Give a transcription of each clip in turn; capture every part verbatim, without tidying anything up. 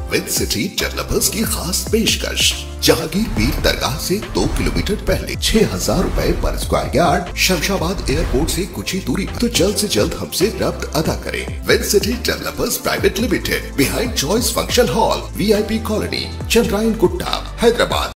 With city developers की खास पेशकश। जहांगीर पीर दरगाह से दो किलोमीटर पहले छह हजार रूपए पर स्क्वायर यार्ड, शमशाबाद एयरपोर्ट से कुछ ही दूरी पर। तो जल्द से जल्द हमसे रब्त अदा करें। With city developers private limited, behind choice function hall, VIP colony, Chandrayan Gutta, Hyderabad.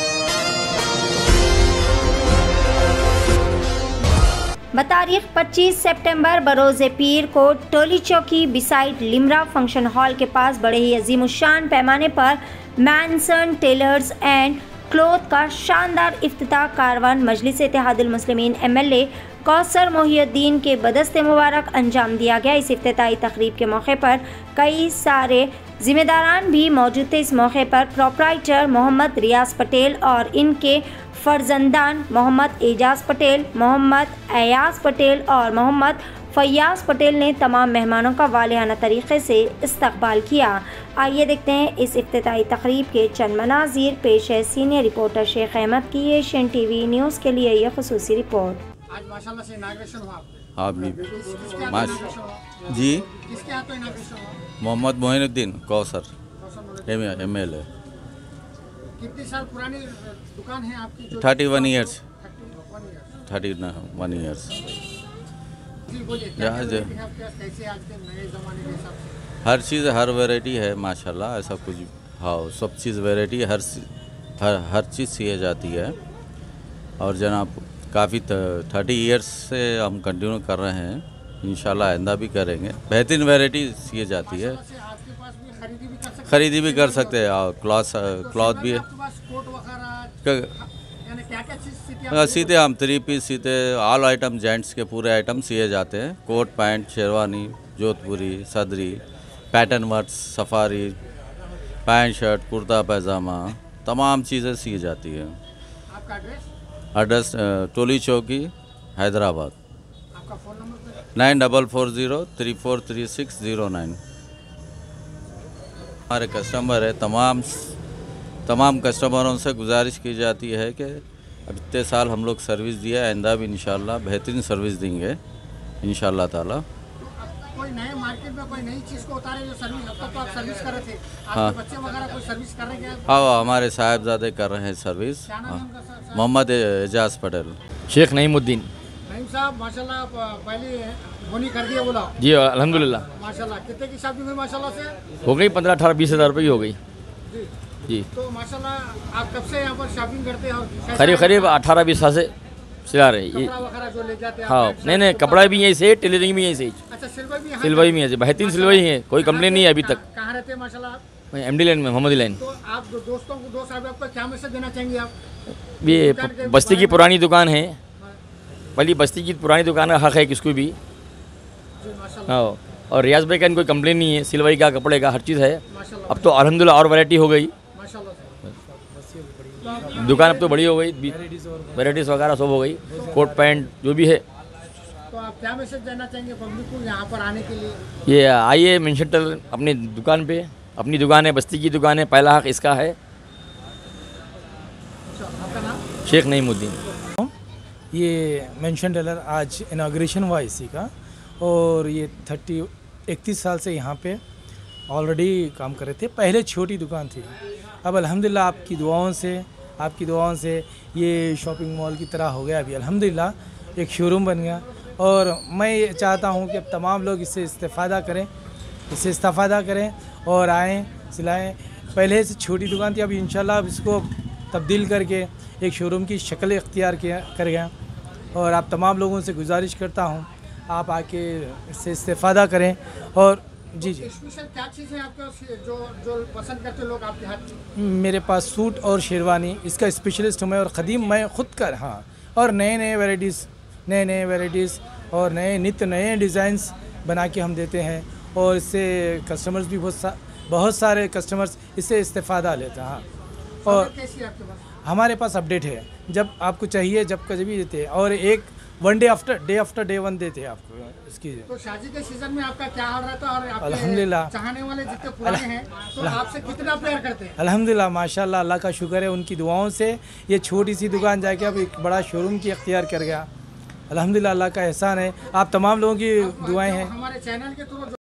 बतारीख पच्चीस सितंबर बरोज़े पीर को टोली चौकी बिसाइड लिमरा फंक्शन हॉल के पास बड़े ही अजीमुशान पैमाने पर मैनसन टेलर्स एंड क्लॉथ का शानदार इफ्तिताह कारवान मजलिस इत्तेहादुल मुस्लिमीन एमएलए कौसर मोहिउद्दीन के बदस्ते मुबारक अंजाम दिया गया। इस इफ्तिताही तकरीब के मौके पर कई सारे जिम्मेदारान भी मौजूद थे। इस मौके पर प्रोप्राइटर मोहम्मद रियाज पटेल और इनके फर्जंदान मोहम्मद एजाज पटेल, मोहम्मद अयाज पटेल और मोहम्मद फैयाज पटेल ने तमाम मेहमानों का वालियाना तरीक़े से इस्तकबाल किया। आइए देखते हैं इस इफ्तिताही तकरीब के चंद मनाज़िर। पेश है सीनियर रिपोर्टर शेख अहमद की एशियन टीवी न्यूज़ के लिए यह खुसूसी रिपोर्ट। आज माशाल्लाह से इनाग्रेशन हुआ हाँ भी जी किसके हाथ तो इनाग्रेशन हुआ? Mohammed Mohiuddin Kausar M L A. कितनी साल पुरानी दुकान है आपकी? Thirty one years thirty one years. हर चीज़ हर वैरायटी है माशाल्लाह, ऐसा कुछ हाँ सब चीज़ वैरायटी हर हर हर चीज़ सिए जाती है। और जनाब काफ़ी थर्टी इयर्स से हम कंटिन्यू कर रहे हैं, इंशाल्लाह आइंदा भी करेंगे। बेहतरीन वैरायटी सिए जाती है, खरीदी भी कर सकते हैं और क्लॉथ क्लॉथ भी है। सीते हम थ्री पीस सीते, ऑल आइटम जेंट्स के पूरे आइटम सिए जाते हैं। कोट पैंट, शेरवानी, जोधपुरी, सदरी, pattern works, safari, pant shirt, kurta pyjama, तमाम चीज़ें सी जाती है। Address Toli Chowki Hyderabad. Nine double four zero three four three six zero nine. हमारे कस्टमर है, तमाम तमाम कस्टमरों से गुजारिश की जाती है कि अब इतने साल हम लोग सर्विस दिया, आइंदा भी इंशाल्लाह बेहतरीन सर्विस देंगे इंशाल्लाह ताला। कोई नए मार्केट में कोई नई चीज़ को उतारे जो सर्विस, अब तक तो आप सर्विस कर रहे थे, आपके हाँ बच्चे वगैरह कोई सर्विस कर रहे हैं? हाँ हमारे साहिबजादे कर रहे हैं सर्विस। मोहम्मद एजाज पटेल। शेख नईमुद्दीन। नईम साहब माशाल्लाह पहले बोनी कर दिया बोला जी अल्हम्दुलिल्लाह। माशाल्लाह कितने की शॉपिंग हुई? माशाल्लाह से हो गई पंद्रह अठारह बीस हज़ार रुपये की हो गई जी जी। तो माशाल्लाह आप कब से यहाँ पर शॉपिंग करते हैं? और करीब करीब अठारह बीस साल से सिला रहे हैं ये। वगैरह जो ले जाते हैं हाँ नहीं नहीं कपड़ा भी यहीं से, टेलरिंग भी यहीं से। अच्छा सिलवाई भी? सिलवाई भी है, बेहतरीन सिलवाई है, कोई कंप्लेन नहीं है अभी तक। कहाँ रहते हैं माशाल्लाह? एम डी लाइन में, मोहम्मदी लाइन। तो आप दो दोस्तों को दोस्त आप आपको क्या मैसेज देना चाहेंगे आप? ये बस्ती की पुरानी दुकान है, पहली बस्ती की पुरानी दुकान का हक है किसको भी। हाँ और रियाज भाई का कोई कंप्लेन नहीं है, सिलवाई का, कपड़े का, हर चीज़ है। अब तो अल्हम्दुलिल्लाह और वैरायटी हो गई, दुकान अब तो बड़ी हो गई, वैराइटीज़ वगैरह सब हो गई, कोट पैंट जो भी है। तो आप क्या मैसेज देना चाहेंगे पब्लिक को यहाँ पर आने के लिए? ये आइए मेंशन टेलर अपनी दुकान पे, अपनी दुकान है, बस्ती की दुकान है, पहला हक इसका है। आपका नाम? शेख नईमुद्दीन। ये मेंशन टेलर आज इनाग्रेशन हुआ इसी का, और ये थर्टी इकतीस साल से यहाँ पे ऑलरेडी काम कर रहे थे। पहले छोटी दुकान थी, अब अल्हम्दुलिल्लाह आपकी दुआओं से आपकी दुआओं से ये शॉपिंग मॉल की तरह हो गया। अभी अल्हम्दुलिल्लाह एक शोरूम बन गया, और मैं चाहता हूँ कि अब तमाम लोग इससे इस्तेफ़ादा करें इससे इस्तेफ़ादा करें और आएँ, सिलाएँ। पहले से छोटी दुकान थी, अब इंशाल्लाह अब इसको तब्दील करके एक शोरूम की शक्ल इख्तियार किया कर गया। और आप तमाम लोगों से गुजारिश करता हूँ आप आके इससे इस्तेफ़ादा करें। और जी जी स्पेशल क्या चीज़ है आपके जो जो पसंद करते लोग आपके हाथ की? मेरे पास सूट और शेरवानी, इसका स्पेशलिस्ट हूँ मैं, और ख़दीम मैं खुद कर। हाँ और नए नए वैराइटीज़ नए नए वैराइटीज़ और नए नित्य नए डिज़ाइंस बना के हम देते हैं, और इससे कस्टमर्स भी बहुत सा बहुत सारे कस्टमर्स इससे इस्तेफ़ादा लेते हैं। हाँ और कैसी आपके पास? हमारे पास अपडेट है, जब आपको चाहिए जब कभी भी देते हैं, और एक one day after day after day one देते हैं आपको इसकी। तो शादी के सीजन में आपका क्या हाल रहता है? और आपके अल्हम्दुलिल्लाह चाहने वाले जितने पुराने हैं तो आपसे कितना प्यार करते हैं? अल्हम्दुलिल्लाह माशाल्लाह, अल्लाह का शुक्र है, उनकी दुआओं से ये छोटी सी दुकान जाके अब एक बड़ा शोरूम की इख्तियार कर गया। अल्हम्दुलिल्लाह अल्लाह का एहसान है, आप तमाम लोगों की दुआएं हैं। हमारे चैनल के थ्रू